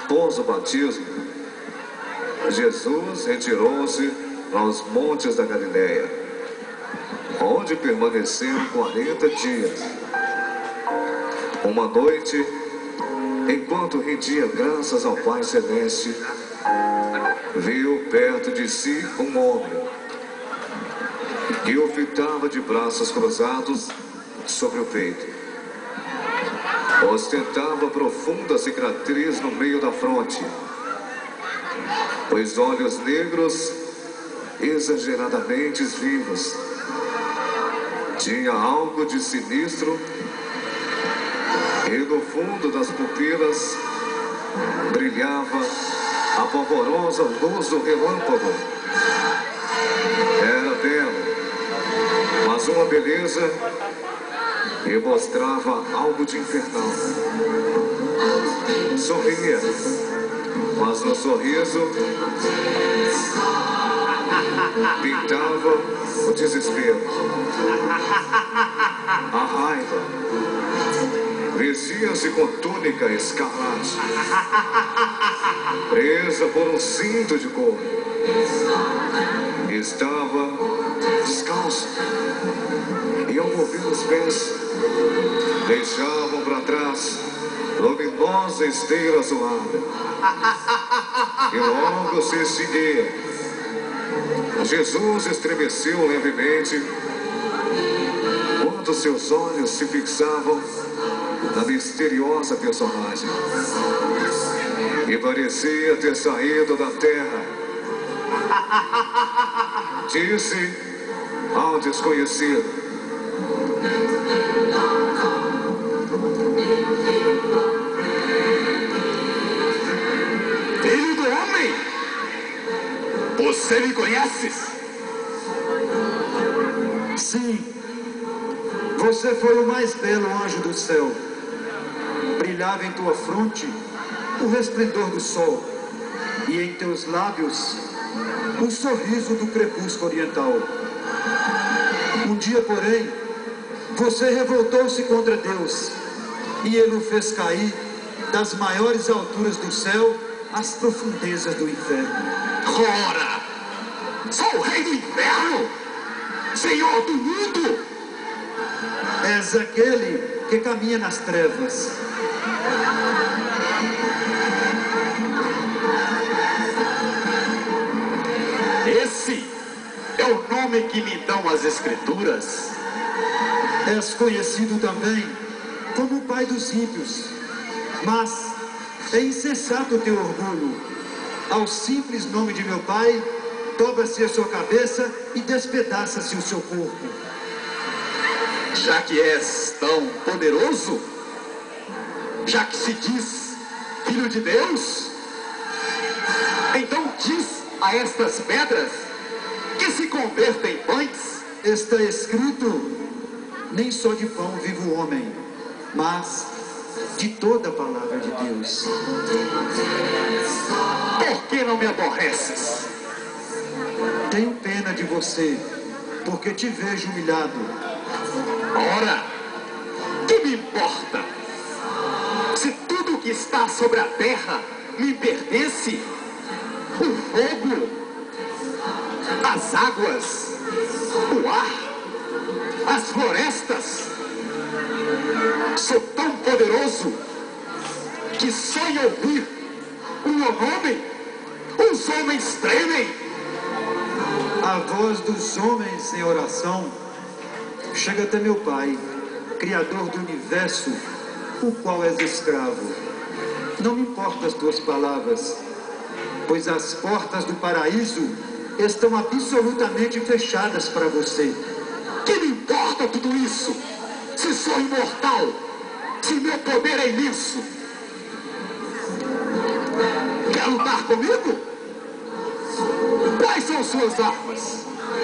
Após o batismo, Jesus retirou-se aos montes da Galileia, onde permaneceu 40 dias. Uma noite, enquanto rendia graças ao Pai Celeste, viu perto de si um homem que o fitava de braços cruzados sobre o peito. Ostentava profunda cicatriz no meio da fronte, os olhos negros exageradamente vivos. Tinha algo de sinistro e no fundo das pupilas brilhava a pavorosa luz do relâmpago. Era belo, mas uma beleza que mostrava algo de infernal. Sorria, mas no sorriso pintava o desespero, a raiva. Vestia-se com túnica escarlate, presa por um cinto de couro. Estava descalço e ao mover os pés, deixavam para trás luminosa esteira azulada, e logo se extinguia. Jesus estremeceu levemente quando seus olhos se fixavam na misteriosa personagem, que parecia ter saído da terra. Disse ao desconhecido: Filho do homem, você me conheces? Sim, você foi o mais belo anjo do céu. Brilhava em tua fronte o resplendor do sol, e em teus lábios o sorriso do crepúsculo oriental. Um dia, porém, você revoltou-se contra Deus, e ele o fez cair das maiores alturas do céu às profundezas do inferno. Ora, sou o rei do inferno, senhor do mundo. És aquele que caminha nas trevas. Esse é o nome que me dão as escrituras. És conhecido também como o pai dos ímpios, mas é insensato o teu orgulho. Ao simples nome de meu pai, dobra-se a sua cabeça e despedaça-se o seu corpo. Já que és tão poderoso, já que se diz filho de Deus, então diz a estas pedras que se convertem em pães. Está escrito: nem só de pão vive o homem, mas de toda a palavra de Deus. Por que não me aborreces? Tenho pena de você, porque te vejo humilhado. Ora, que me importa? Se tudo que está sobre a terra me pertence, o fogo, as águas, o ar, as florestas, sou tão poderoso que só em ouvir o meu nome, os homens tremem. A voz dos homens em oração chega até meu Pai, Criador do universo, o qual és escravo. Não me importam as tuas palavras, pois as portas do paraíso estão absolutamente fechadas para você. Que me importa tudo isso? Se sou imortal, se meu poder é imenso. Quer lutar comigo? Quais são suas armas?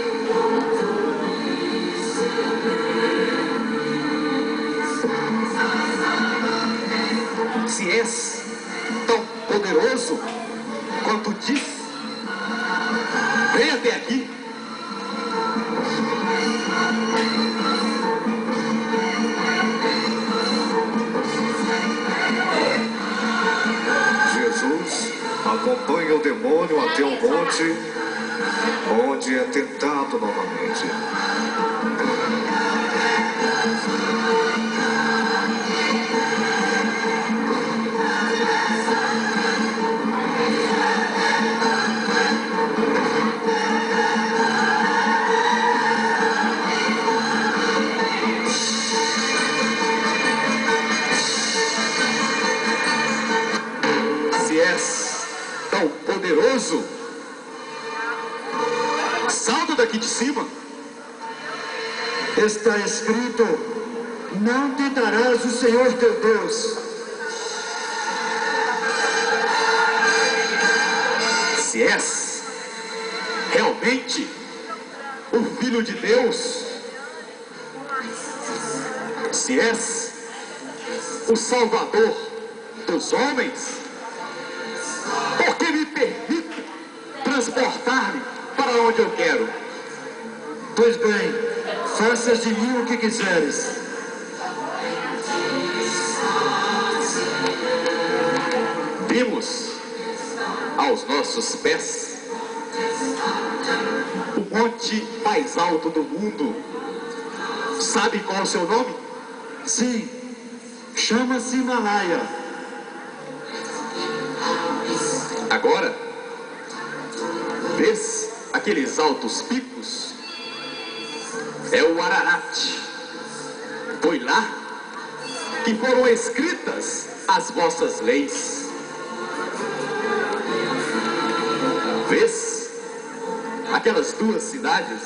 Se és tão poderoso quanto diz, vem até aqui. Jesus acompanha o demônio até o monte, onde é tentado novamente. Se és tão poderoso, salta daqui de cima. Está escrito: não tentarás o Senhor teu Deus. Se és realmente o Filho de Deus, se és o Salvador dos homens, por que me permite transportar-me para onde eu quero? Pois bem, faças de mim o que quiseres. Vimos aos nossos pés o monte mais alto do mundo. Sabe qual é o seu nome? Sim, chama-se Himalaia. Agora, vês aqueles altos picos? É o Ararat. Foi lá que foram escritas as vossas leis. Vês aquelas duas cidades?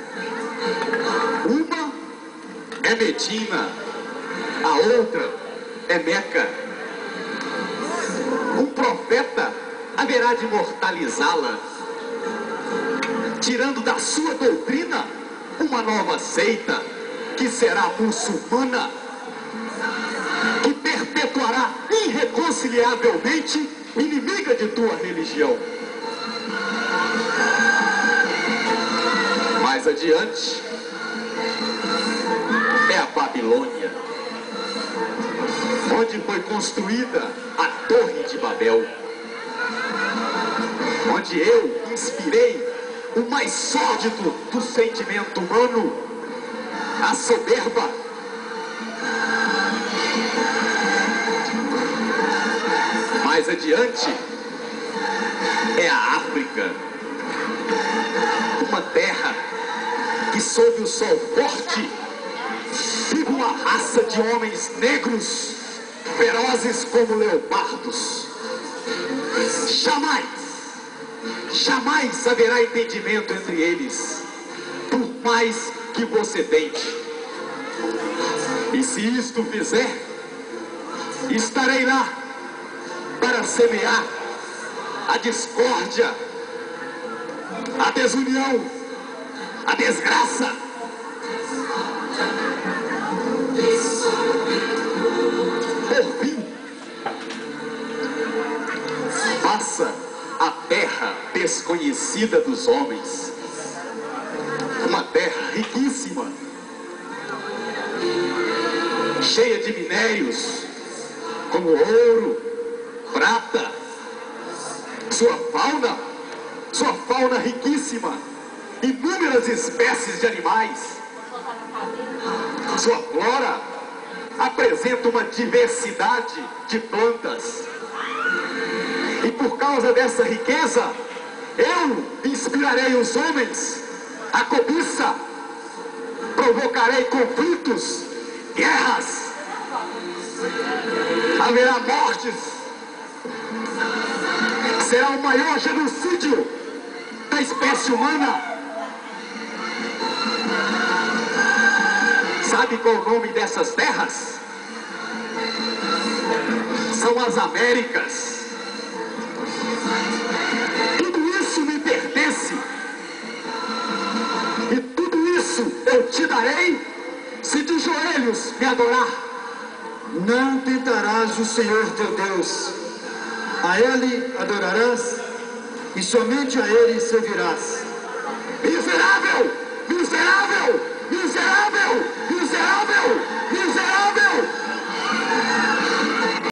Uma é Medina, a outra é Meca. Um profeta haverá de imortalizá-la, tirando da sua doutrina uma nova seita, que será muçulmana, que perpetuará irreconciliavelmente inimiga de tua religião. Mais adiante é a Babilônia, onde foi construída a Torre de Babel, onde eu inspirei o mais sórdido do sentimento humano, a soberba. Mais adiante é a África, uma terra que sob o sol forte vive uma raça de homens negros, ferozes como leopardos. Jamais haverá entendimento entre eles, por mais que você tente. E se isto fizer, estarei lá para semear a discórdia, a desunião, a desgraça. Por fim, passa a terra desconhecida dos homens, uma terra riquíssima, cheia de minérios, como ouro, prata, sua fauna riquíssima, inúmeras espécies de animais. Sua flora apresenta uma diversidade de plantas. E por causa dessa riqueza, eu inspirarei os homens à cobiça, provocarei conflitos, guerras, haverá mortes, será o maior genocídio da espécie humana. Sabe qual é o nome dessas terras? São as Américas. Tudo isso me pertence. E tudo isso eu te darei se de joelhos me adorar. Não tentarás o Senhor teu Deus. A Ele adorarás e somente a Ele servirás.